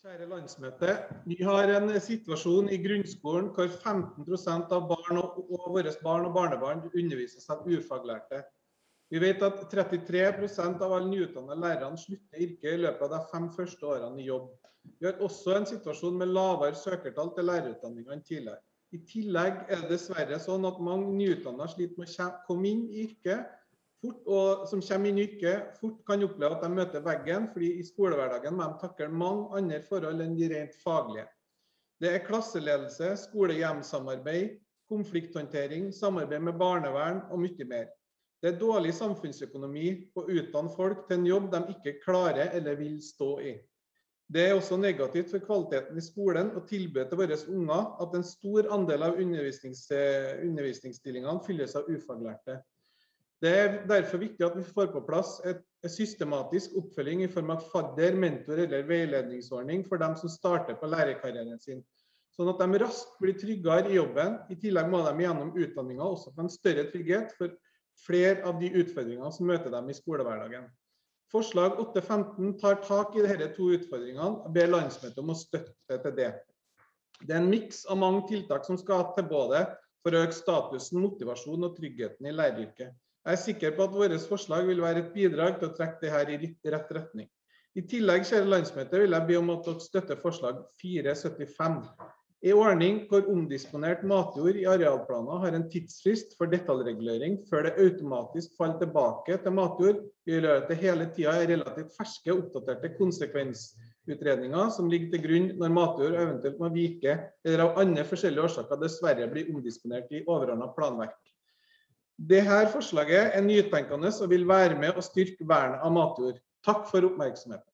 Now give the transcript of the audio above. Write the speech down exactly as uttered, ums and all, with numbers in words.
Kjære landsmøte, vi har en situasjon i grunnskolen hvor femten prosent av barn og, og våre barn og barnebarn undervises av ufaglærte. Vi vet at trettitre prosent av alle nyutdannede lærerne slutter yrket i løpet av de fem første årene i jobb. Vi har også en situasjon med lavere søkertall til lærerutdanningen enn tidligere. I tillegg er det dessverre sånn at mange nyutdannede sliter med å komme inn i yrket, fort, og som kommer inn i yrket, fort kan oppleve at de møter veggen, fordi i skolehverdagen må de takle mange andre forhold enn de rent faglige. Det er klasseledelse, skole-hjem-samarbeid, konflikthåndtering, samarbeid med barnevern og mye mer. Det er dårlig samfunnsøkonomi å utdanne folk til en jobb de ikke klarer eller vil stå i. Det er også negativt for kvaliteten i skolen og tilbudet til våre unger at en stor andel av undervisnings, undervisningsstillingene fylles av ufaglærte. Det er derfor viktig at vi får på plass et systematisk oppfølging i form av fadder, mentor eller veiledningsordning for dem som starter på lærerkarrieren sin, sånn at de raskt blir tryggere i jobben. I tillegg må de gjennom utdanningen også få en større trygghet for flere av de utfordringene som møter dem i skolehverdagen. Forslag åtte femten tar tak i disse to utfordringene og ber landsmøtet om å støtte til det. Det er en miks av mange tiltak som skal til både for å øke statusen, motivasjon og tryggheten i læreryrket. Jeg er sikker på at våre forslag vil være et bidrag til å trekke dette i rett retning. I tillegg, kjære landsmøte, vil jeg be om at dere støtter forslag fire syttifem. En ordning hvor omdisponert matjord i arealplaner har en tidsfrist for detaljregulering før det automatisk faller tilbake til matjord, vil gjøre at det hele tiden er relativt ferske og oppdaterte konsekvensutredninger som ligger til grunn når matjord eventuelt må vike eller av andre forskjellige årsaker dessverre blir omdisponert i overordnet planverk. Dette forslaget er nytenkende og vil være med å styrke vernet av matjord. Takk for oppmerksomheten.